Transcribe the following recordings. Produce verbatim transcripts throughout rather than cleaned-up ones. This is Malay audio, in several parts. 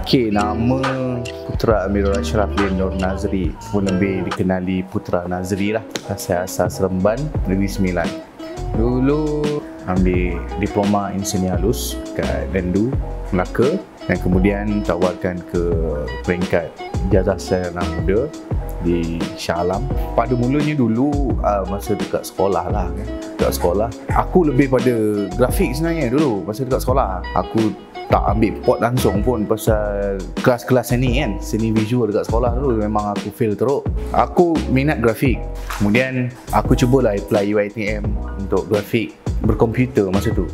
Okey, nama Putra Amirul Ashraf bin Nur Nazri, pun lebih dikenali Putra Nazri lah. Saya asal Seremban, Negeri Sembilan. Dulu ambil diploma Inseni Halus kat Dendu, Melaka, dan kemudian tawarkan ke peringkat Ijazah Sarjana Muda di Shah Alam. Pada mulanya dulu uh, masa dekat sekolah lah kan. Dekat sekolah, aku lebih pada grafik sebenarnya dulu masa dekat sekolah. Aku tak ambil pot langsung pun pasal kelas-kelas seni kan, seni visual dekat sekolah dulu memang aku fail teruk. Aku minat grafik. Kemudian aku cubalah apply U I T M untuk grafik berkomputer masa tu.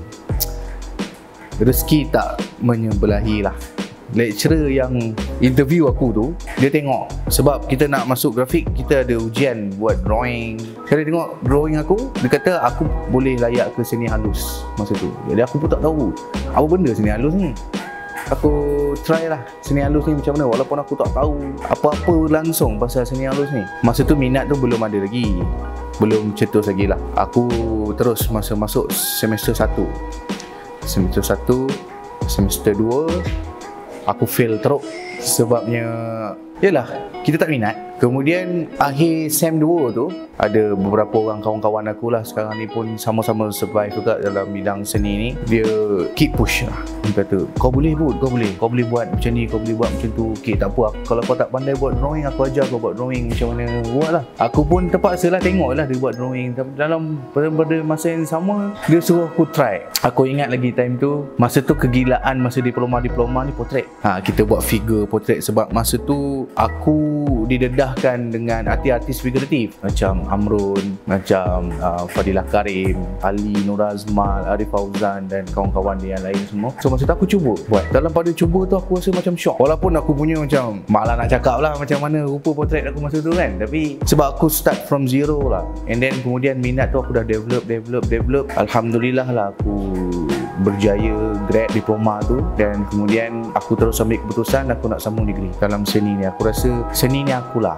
Rezeki tak menyebelahi lah. Lecturer yang interview aku tu, dia tengok sebab kita nak masuk grafik, kita ada ujian buat drawing. Saya tengok drawing aku, dia kata aku boleh layak ke seni halus masa tu. Jadi aku pun tak tahu apa benda seni halus ni. Aku try lah seni halus ni macam mana, walaupun aku tak tahu apa-apa langsung pasal seni halus ni. Masa tu minat tu belum ada lagi, belum cetus lagi lah. Aku terus masa masuk semester satu, semester satu, semester dua, aku fail teruk. Sebabnya yalah, kita tak minat. Kemudian akhir sem dua tu, ada beberapa orang kawan-kawan aku lah sekarang ni pun sama-sama survive juga dalam bidang seni ni. Dia keep push lah. Dia kata, kau boleh pun, kau boleh Kau boleh buat macam ni, kau boleh buat macam tu. Okay, tak apa, kalau kau tak pandai buat drawing, aku ajar kau buat drawing macam mana buat lah. Aku pun terpaksa lah tengok lah dia buat drawing. Dalam pada masa yang sama, dia suruh aku try. Aku ingat lagi time tu, masa tu kegilaan masa diploma-diploma ni potret. Ha, kita buat figure potret sebab masa tu aku didedahkan dengan artis-artis figuratif macam Amrun, macam uh, Fadilah Karim, Ali Nur Azmal, Arif Fauzan dan kawan-kawan dia yang lain semua. So masa tu aku cuba buat. Dalam pada cuba tu aku rasa macam shock. Walaupun aku punya macam malah nak cakap lah macam mana rupa potret aku masa tu kan, tapi sebab aku start from zero lah. And then kemudian minat tu aku dah develop, develop, develop. Alhamdulillah lah aku berjaya grad diploma tu, dan kemudian aku terus ambil keputusan aku nak sambung degree dalam seni ni. Aku rasa seni ni akulah.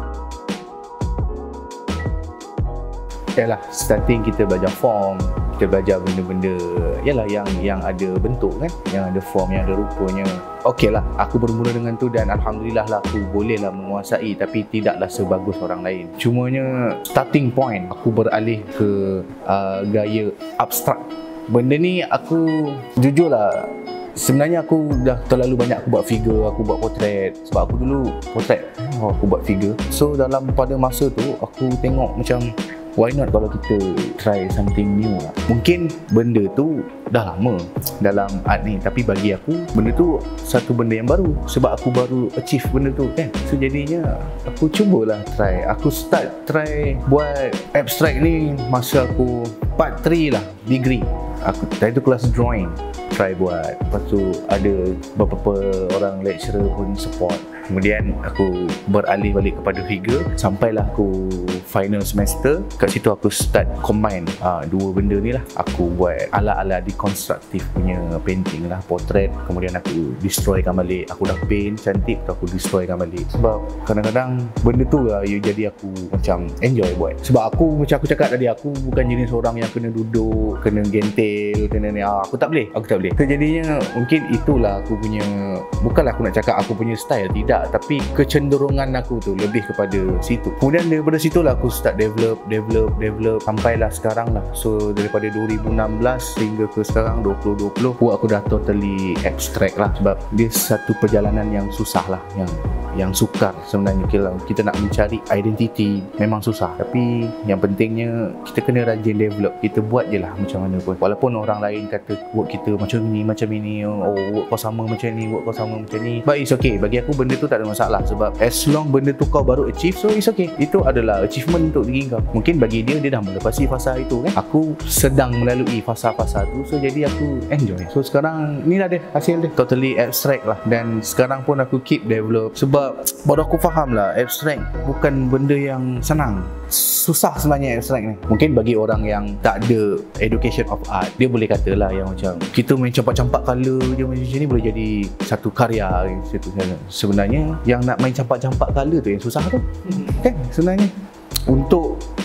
Yalah, starting kita belajar form, kita belajar benda-benda yalah yang yang ada bentuk kan, yang ada form, yang ada rupanya. Okey lah, aku bermula dengan tu dan alhamdulillah lah aku boleh lah menguasai, tapi tidaklah sebagus orang lain. Cumanya starting point aku beralih ke uh, gaya abstrak. Benda ni aku jujur lah, sebenarnya aku dah terlalu banyak aku buat figure, aku buat potret. Sebab aku dulu potret, oh, aku buat figure. So dalam pada masa tu aku tengok macam why not kalau kita try something new lah. Mungkin benda tu dah lama dalam art ni, tapi bagi aku benda tu satu benda yang baru sebab aku baru achieve benda tu kan. So jadinya aku cubalah try. Aku start try buat abstract ni masa aku part tiga lah, degree. Aku tadi tu kelas drawing, try buat. Lepas tu ada beberapa orang lecturer pun support. Kemudian aku beralih balik kepada figure sampailah aku final semester. Kat situ aku start combine uh, dua benda ni lah. Aku buat ala-ala deconstructive punya painting lah, portrait. Kemudian aku destroykan balik. Aku dah paint cantik tu aku destroykan balik. Sebab kadang-kadang benda tu lah yang jadi aku macam enjoy buat. Sebab aku macam aku cakap tadi, aku bukan jenis orang yang kena duduk, kena gentil, kena ni. Ah, aku tak boleh. Aku tak boleh. So, jadinya mungkin itulah aku punya, bukanlah aku nak cakap aku punya style, tidak, tapi kecenderungan aku tu lebih kepada situ. Kemudian daripada situ lah aku start develop, develop, develop sampailah sekarang lah. So daripada dua ribu enam belas hingga ke sekarang dua ribu dua puluh, oh, aku dah totally abstract lah. Sebab dia satu perjalanan yang susah lah, yang yang sukar sebenarnya. Kalau kita nak mencari identiti memang susah, tapi yang pentingnya kita kena rajin develop. Kita buat je lah macam mana pun, walaupun orang lain kata work kita macam ni, macam ini, oh work kau sama macam ni, work kau sama macam ni, but it's okay. Bagi aku benda tu tak ada masalah, sebab as long benda tu kau baru achieve, so it's okay. Itu adalah achievement untuk diri kau. Mungkin bagi dia, dia dah melepasi fasa itu kan. Aku sedang melalui fasa-fasa tu, so jadi aku enjoy. So sekarang ni lah dia hasil dia, totally abstract lah. Dan sekarang pun aku keep develop, sebab baru aku faham lah abstract bukan benda yang senang. Susah sebenarnya abstract ni. Mungkin bagi orang yang tak ada education of art, dia boleh kata lah yang macam kita main campak-campak colour je macam ni boleh jadi satu karya gitu. Sebenarnya yang nak main campak-campak colour tu yang susah tu kan sebenarnya. Untuk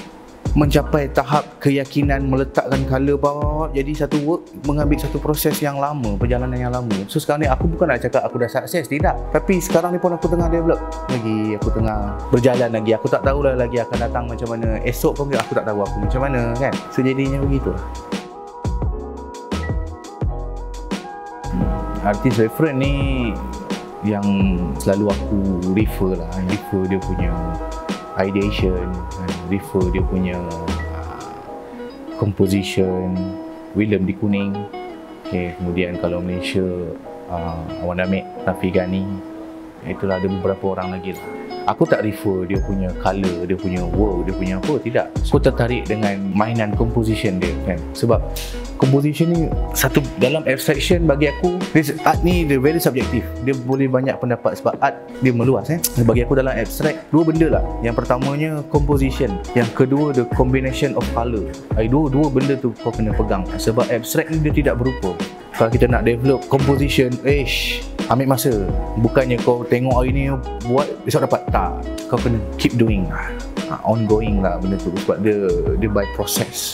mencapai tahap keyakinan meletakkan colour bawah jadi satu work mengambil satu proses yang lama, perjalanan yang lama. So sekarang ni aku bukan nak cakap aku dah sukses, tidak, tapi sekarang ni pun aku tengah develop lagi, aku tengah berjalan lagi. Aku tak tahulah lagi akan datang macam mana, esok pun aku tak tahu aku macam mana kan. So jadinya begitulah. Artis reference ni yang selalu aku refer lah, refer dia punya ideation, refer dia punya uh, composition. William di Kuning, okay. Kemudian kalau Malaysia, uh, Awan Damit, Rafi Ghani, itulah ada beberapa orang lagi lah. Aku tak refer dia punya colour, dia punya wow, dia punya apa, tidak. Aku tertarik dengan mainan composition dia kan. Sebab composition ni satu dalam abstraction bagi aku, art ni dia very subjektif. Dia boleh banyak pendapat sebab art dia meluas eh. Bagi aku dalam abstract dua benda lah. Yang pertamanya composition, yang kedua the combination of colour. Dua dua benda tu kau kena pegang. Sebab abstract ni dia tidak berupa. Kalau kita nak develop composition, ish, ambil masa. Bukannya kau tengok hari ni buat besok dapat, tak. Kau kena keep doing, ongoing lah benda tu. Sebab dia dia by process.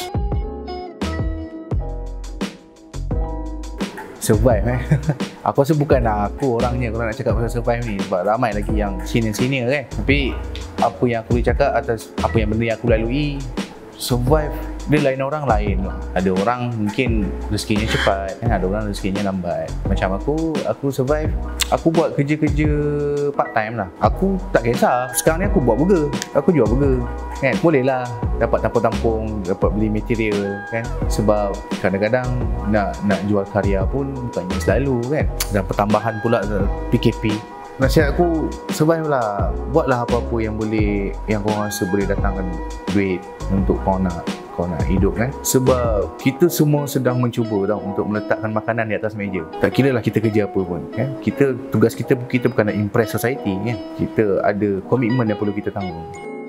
Survive eh. Aku rasa bukanlah aku orangnya kalau nak cakap pasal survive ni, sebab ramai lagi yang senior-senior kan. Tapi apa yang aku boleh cakap atas apa yang benda yang aku lalui, survive dia lain orang lain lah. Ada orang mungkin rezekinya cepat kan, ada orang rezekinya lambat. Macam aku, aku survive, aku buat kerja-kerja part time lah. Aku tak kisah, sekarang ni aku buat burger, aku jual burger kan, boleh lah dapat tampung-tampung, dapat beli material kan. Sebab kadang-kadang nak nak jual karya pun bukannya selalu kan. Dan pertambahan pula P K P. Nasihat aku, survive lah, buatlah apa-apa yang boleh, yang kau rasa boleh datangkan duit untuk kau nak kau nak hidup kan. Sebab kita semua sedang mencuba tau untuk meletakkan makanan di atas meja. Tak kira lah kita kerja apa pun kan. Kita, tugas kita kita bukan nak impress society kan. Kita ada komitmen yang perlu kita tanggung.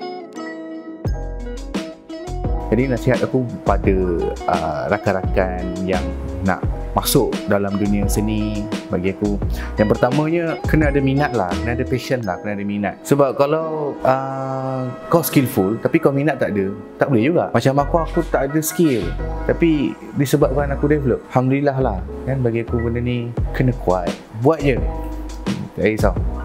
Jadi nasihat aku pada uh, rakan-rakan yang nak masuk dalam dunia seni, bagi aku, yang pertamanya kena ada minat lah, kena ada passion lah, kena ada minat. Sebab kalau uh, kau skillful tapi kau minat tak ada, tak boleh juga. Macam aku, aku tak ada skill tapi disebabkan aku develop, alhamdulillah lah kan. Bagi aku benda ni kena kuat, buat je, tak risau.